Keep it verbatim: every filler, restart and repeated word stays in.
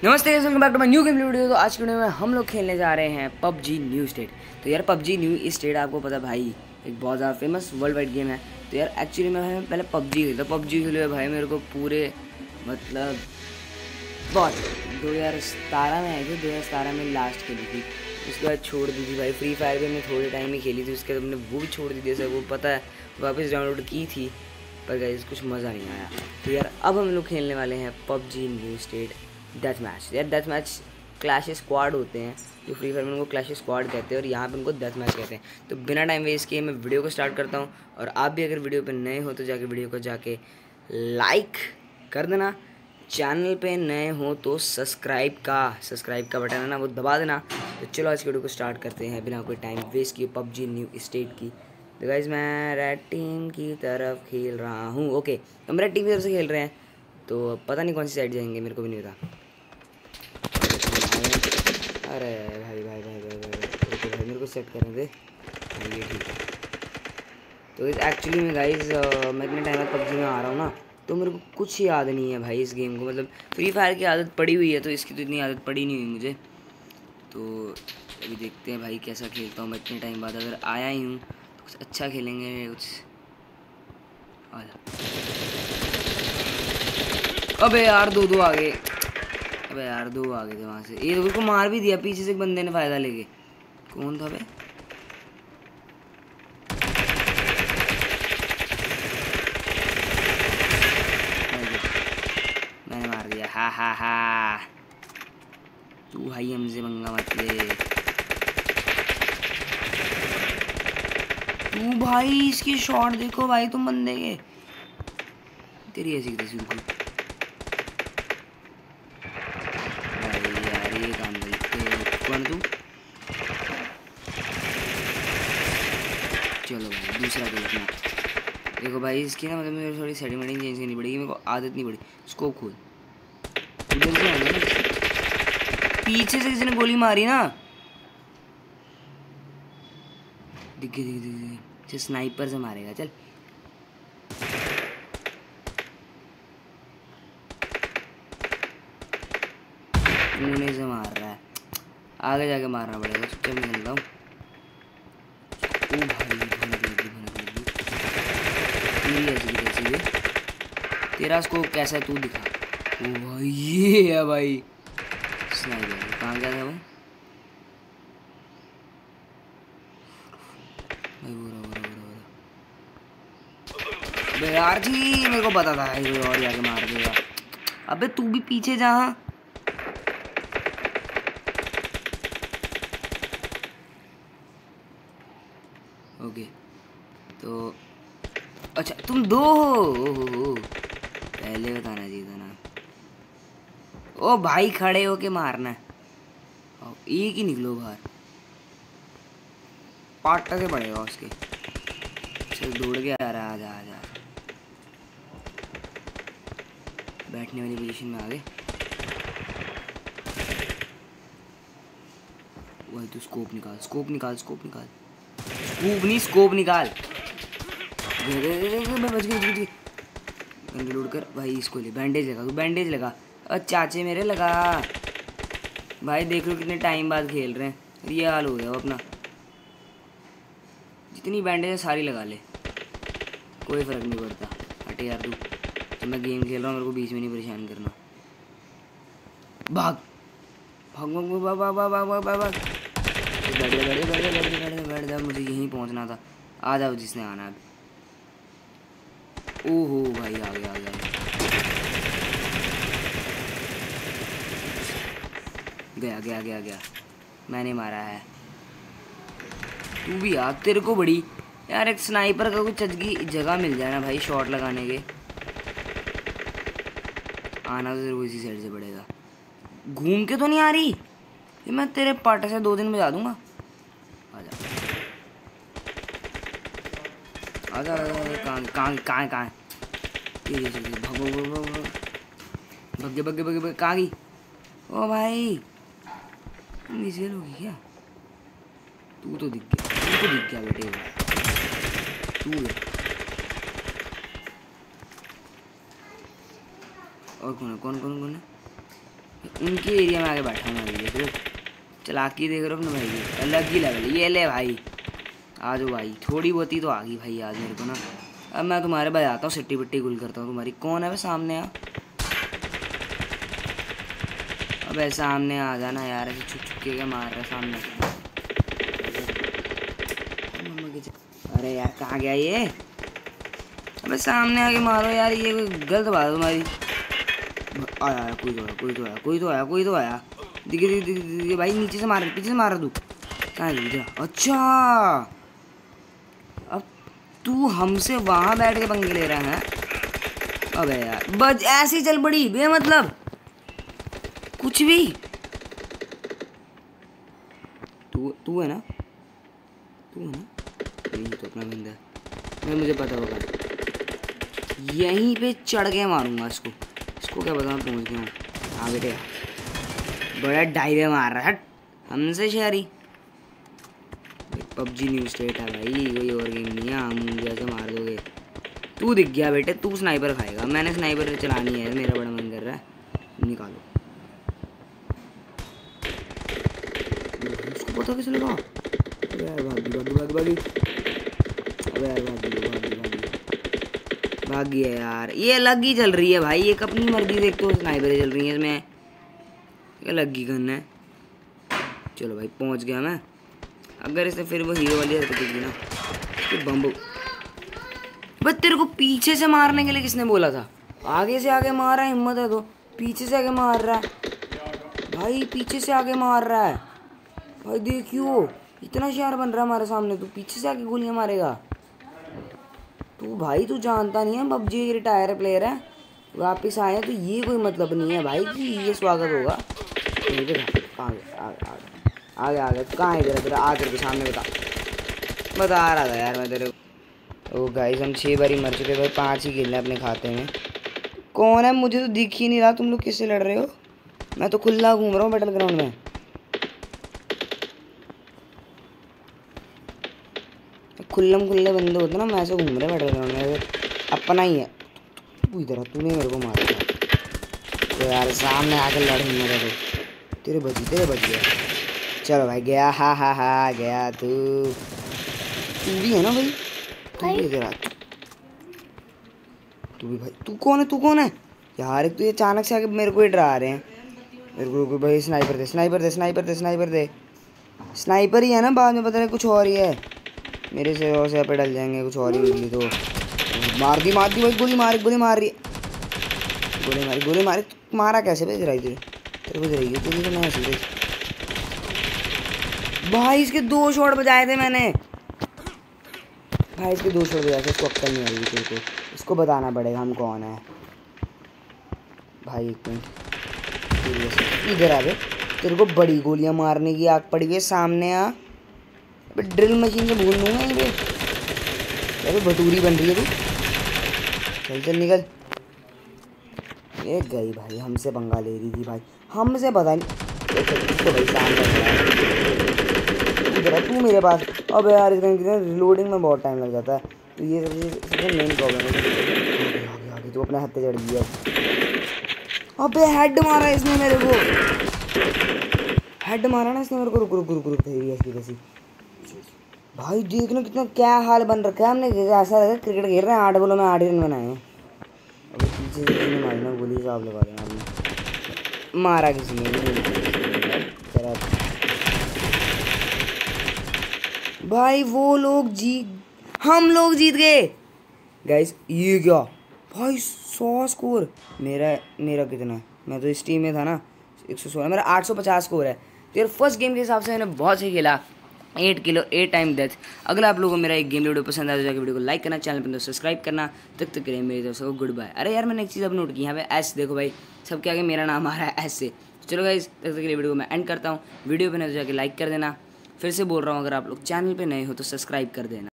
नमस्ते, welcome back to my new game video. तो आज के वीडियो में हम लोग खेलने जा रहे हैं पबजी न्यू स्टेट। तो यार पबजी न्यू स्टेट आपको पता भाई एक बहुत ज़्यादा फेमस वर्ल्ड वाइड गेम है। तो यार एक्चुअली मैं भाई पहले पबजी खेलता पबजी खेले भाई मेरे को पूरे मतलब बहुत दो हज़ार सतारह में आई थी। दो हज़ार सतारह में लास्ट खेली थी, उसके बाद छोड़ दी थी भाई। फ्री फायर भी हमने थोड़े टाइम ही खेली थी, उसके बाद हमने वो भी छोड़ दी थी। जैसे वो पता है वापस डाउनलोड की थी पर गाइस कुछ मज़ा नहीं आया। तो यार अब हम लोग खेलने वाले हैं PUBG new state death match. यार डेथ मैच क्लैश स्क्वाड होते हैं, जो फ्री फायर में उनको क्लैश स्क्वाड कहते हैं और यहाँ पे उनको डेथ मैच कहते हैं। तो बिना टाइम वेस्ट किए मैं वीडियो को स्टार्ट करता हूँ। और आप भी अगर वीडियो पे नए हो तो जाके वीडियो को जाके लाइक कर देना। चैनल पे नए हो तो सब्सक्राइब का सब्सक्राइब का बटन है ना, वो दबा देना। तो चलो आज की वीडियो को स्टार्ट करते हैं बिना कोई टाइम वेस्ट किए पबजी न्यू स्टेट की। तो गाइस मैं रेड टीम की तरफ खेल रहा हूँ। ओके, हम रेड टीम की तरफ से खेल रहे हैं, तो पता नहीं कौन सी साइड जाएंगे, मेरे को भी नहीं पता। अरे भाई भाई भाई भाई भाई ओके भाई, मेरे को सेट करने दे भाई, ये ठीक है। तो इस एक्चुअली में गाइस मैं इतने टाइम बाद पबजी में आ रहा हूँ ना, तो मेरे को कुछ याद नहीं है भाई इस गेम को। मतलब फ्री फायर की आदत पड़ी हुई है, तो इसकी तो इतनी आदत पड़ी नहीं हुई मुझे। तो अभी देखते हैं भाई कैसा खेलता हूँ मैं इतने टाइम बाद। अगर आया ही हूँ तो कुछ अच्छा खेलेंगे कुछ। अबे यार दो दो आ गए। अबे यार दो आ गए थे वहाँ से। ये उसको मार भी दिया पीछे से एक बंदे ने फ़ायदा लेके। कौन था बे? मैंने मार दिया। हा हा हा, तू भाई हमसे पंगा मत ले। तू भाई इसकी शॉट देखो भाई, तुम बंदे के तेरी ऐसी तैसी। भाई यार ये काम भाई, कौन तू? चलो भाई दूसरा देखना। देखो भाई इसकी ना मतलब मेरे थोड़ी सेटिंग वेटिंग चेंज करनी पड़ेगी, मेरे को आदत नहीं पड़ी। स्कोप खोल। उधर से आना, पीछे से किसी ने गोली मारी ना। दिख गई दिख गई दिख। स्नाइपर से मारेगा, चल। मुंह से मार रहा है, आगे जाके मारना पड़ेगा। चुपचाप निकल रहा हूँ। ओ भाई भनक लगी भनक लगी तेरी ऐसी कैसी है। तेरा स्कोप कैसा है तू दिखा। ओ भाई ये है भाई स्नाइपर। कहाँ गया था वो भाई? बुरा बुरा बुरा बुरा यार जी, मेरे को पता था ये और जाके मार देगा। अबे तू भी पीछे जा। ओके तो अच्छा तुम दो हो, पहले बताना चाहिए था ना। ओ भाई खड़े होके मारना है, एक ही निकलो बाहर, पाटा से पड़ेगा उसके। चल दौड़ के आ रहा है, आजा आजा। बैठने वाली पोजीशन में आ गए। वही तो स्कोप निकाल स्कोप निकाल स्कोप निकाल स्कोप नहीं स्कोप निकाल। मैं बच गई बंदे लोड कर भाई। इसको ले, बैंडेज लगा तू, बैंडेज लगा। और चाचे मेरे लगा भाई। देख लो कितने टाइम बाद खेल रहे हैं, ये हाल हो गया वो अपना। जितनी बैंडेज है सारी लगा ले, कोई फ़र्क नहीं पड़ता। हटे यार तू, तो मैं गेम खेल रहा हूँ, मेरे को बीच में नहीं परेशान करना। भाग भाग भाग भाग भाग भाग भाग भाग भाग। बैठ जा बैठ जा बैठ जा बैठ जा बैठ जा, मुझे यहीं पहुँचना था। आ जाओ जिसने आना है। ओहो भाई आ गया आ गया। गया गया गया गया, मैंने मारा है। तू भी यार, तेरे को बड़ी यार एक स्नाइपर का कुछ अच्छी जगह मिल जाए ना भाई शॉट लगाने के। आना तो तेरे को इसी साइड से पड़ेगा। घूम के तो नहीं आ रही ये, मैं तेरे पाटे से दो दिन बजा दूंगा। आजा आजा, कहाँ कहाँ कहाँ कहाँ भगे भगे भगे भगे कहाँ गई? ओ भाई मिसेल होगी क्या? तू तो दिख गया, तू तो दिख गया बेटे, तू है। और कौन है? कौन कौन कौन है? उनके एरिया में आके बैठा हूँ भाई। देखो चलाकी देख रहे हो अपने भाई की, अलग ही लेवल। ये ले भाई, आ जाओ भाई, थोड़ी बहुत ही तो आ गई भाई आज मेरे को ना। अब मैं तुम्हारे बजाता हूँ, सिट्टी पिट्टी गुल करता हूँ तुम्हारी। कौन है भाई सामने? आ अबे सामने आ जाना यार, ऐसे छुप छुप के मार रहा है सामने। अरे यार कहाँ गया ये? अबे सामने आके मारो यार, ये कोई गलत बात है तुम्हारी। आया कोई तो आया, कोई तो आया, कोई तो आया, कोई तो आया। दिखे दिखे दिखे भाई, नीचे से मार, पीछे से मार तू। कहाँ गया? अच्छा अब तू हमसे वहां बैठ के पंगे ले रहा है। अबे यार बस ऐसे ही चल पड़ी बे, मतलब कुछ भी। तू तू है ना, तू है ना, यही तो अपना बंदा है। मैं मुझे पता होगा, यहीं पे चढ़ के मारूंगा इसको। इसको क्या पता मैं पहुंच गया हूँ। हाँ बेटे बड़ा डाइवे मार रहा है हमसे शहरी। पबजी न्यू स्टेट है भाई, कोई और गेम नहीं है। हम जैसे मार दोगे। तू दिख गया बेटे, तू स्नाइपर खाएगा। मैंने स्नाइपर चलानी है, मेरा बड़ा मन कर रहा है। निकालो, उसको पता कैसे लगा? अबे यार भागी भागी भागी भागी, अबे यार भागी भागी भागी भागी है यार। ये अलग ही चल रही है भाई, एक अपनी मर्जी देख तो स्नाइपर चल रही है इसमें। ये अलग ही गन है। चलो भाई पहुंच गया मैं। अगर इसे फिर वो हीरो वाली हरकत की ना तो बम्बू। बस तेरे को पीछे से मारने के लिए किसने बोला था? आगे से आगे मार रहा है, हिम्मत है तो। पीछे से आगे मार रहा है भाई, पीछे से आगे मार रहा है भाई। देखियो इतना शार बन रहा है हमारे सामने, तू पीछे से आके गोलियां मारेगा। तू भाई तू जानता नहीं है पबजी की रिटायर प्लेयर है, वापिस आए तो ये कोई मतलब नहीं है भाई कि ये स्वागत होगा। आगे आगे आगे आगे कहाँ है तेरा तेरा आ करके सामने बता बता रहा था यार मैं तेरे को। ओ गाइस हम छः बारी मर चुके भाई, पाँच ही किल है अपने खाते में। कौन है? मुझे तो दिख ही नहीं रहा। तुम लोग किससे लड़ रहे हो? मैं तो खुला घूम रहा हूँ बैटल ग्राउंड में। खुल्लम खुल्ले बंदे होते ना, मैं ऐसे घूम रहे बैटल ग्राउंड में, अपना ही है। तू इधर तूने मेरे को मारा था तो यार, सामने आकर लड़ मेरा तो तेरे बची तेरे बच गया। चलो भाई गया, हा हा हा गया। तू तू भी है ना भाई, तू भी इधर आ। तू भी भाई, तू कौन है? तू कौन है यार? एक तो ये अचानक से आके मेरे को ही डरा रहे हैं। मेरे को भाई स्नाइपर दे स्नाइपर दे स्नाइपर दे स्नाइपर दे। स्नाइपर ही है ना, बाद में पता नहीं कुछ और ही है। मेरे से और से पे डल जाएंगे, कुछ और ही मिली तो मार दी मार दी भाई। गोली मार गोली मार रही है, गोली मारी गोली मारी। मारा कैसे भाई? तेरा तेरे तेरे को रही है तेरी तो मैं सीधे भाई। इसके दो शॉट बजाए थे मैंने भाई, इसके दो शॉट बजाए थे। इसको अक्कल नहीं आई तेरे को, इसको बताना पड़ेगा हम कौन है भाई। एक मिनट इधर आ गए, तेरे को बड़ी गोलियां मारने की आग पड़ी हुई है। सामने आ, अबे ड्रिल मशीन से भूल लूँगा यहीं पे। अबे भटूरी बन रही है तू, चल चल निकल। ये गई भाई, हमसे पंगा ले रही थी भाई, हमसे पता नहीं तो भाई सामने इधर है तू मेरे पास। अबे यार इसका रिलोडिंग में बहुत टाइम लग जाता है, तो ये सबसे मेन प्रॉब्लम है। आगे आगे तो अपने हत्थे चढ़ गया। अबे हेड मारा इसने मेरे को, हेड मारा ना इसने मेरे को। रुक रुक रुक रुक ऐसी कैसी भाई, देखना कितना क्या हाल बन रखा है। हमने ऐसा लगा क्रिकेट खेल रहे हैं, आठ बॉलों में आठ रन बनाए हैं। अबे पीछे से मारी ना गोली, हिसाब लगा देना आपने। मारा किसी ने भाई, वो लोग जीत, हम लोग जीत गए गाइस। ये क्या भाई, सौ स्कोर। मेरा मेरा कितना है? मैं तो इस टीम में था ना, एक सौ सोलह। मेरा आठ सौ पचास स्कोर है। तो यार फर्स्ट गेम के हिसाब से मैंने बहुत सही खेला। Eight kill eight time death. अगर आप लोगों को मेरा एक गेम वीडियो पसंद आया तो जाकर वीडियो को लाइक करना, चैनल पर तो सब्सक्राइब करना। तक तक करें मेरी तरफ से गुड बाय। अरे यार मैंने एक चीज़ अब नोट की, यहाँ पे एस देखो भाई, सबके आगे मेरा नाम आ रहा है एस से। चलो गाइस तब तक के लिए वीडियो को मैं एंड करता हूँ। वीडियो पे नहीं तो जाके लाइक कर देना। फिर से बोल रहा हूँ, अगर आप लोग चैनल पे नए हो तो सब्सक्राइब कर देना।